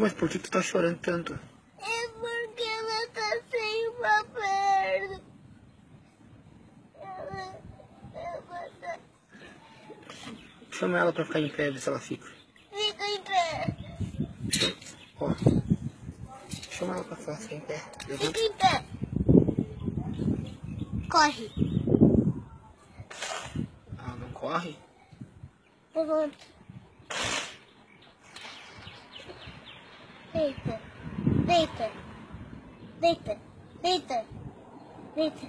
mas por que tu tá chorando tanto? É porque ela tá sem uma perna. Ela tá... Chama ela pra ficar em pé, ver se ela fica. Fica em pé. Ó. Chama ela pra ficar em pé. Fica em pé. Corre. Ah, não corre? Levanta. Deita. Deita. Deita. Deita. Deita.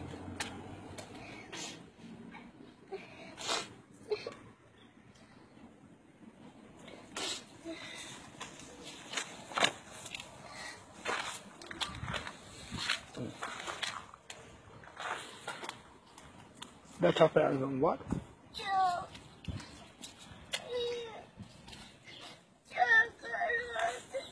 Dá tchau pra ela e vamos embora? Tchau. Tchau, garoto.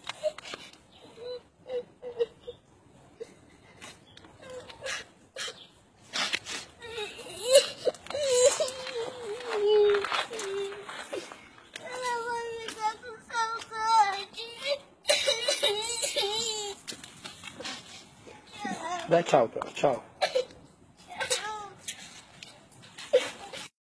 Ela vai me dar com saudade. Dá tchau pra ela, tchau.